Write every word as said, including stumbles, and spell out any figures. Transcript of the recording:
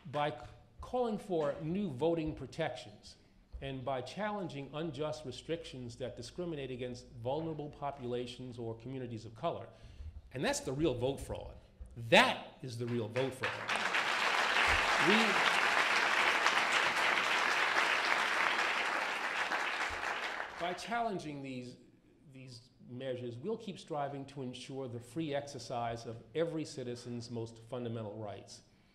by c- calling for new voting protections and by challenging unjust restrictions that discriminate against vulnerable populations or communities of color. And that's the real vote fraud. That is the real vote fraud. We, by challenging these, these measures, we'll keep striving to ensure the free exercise of every citizen's most fundamental rights.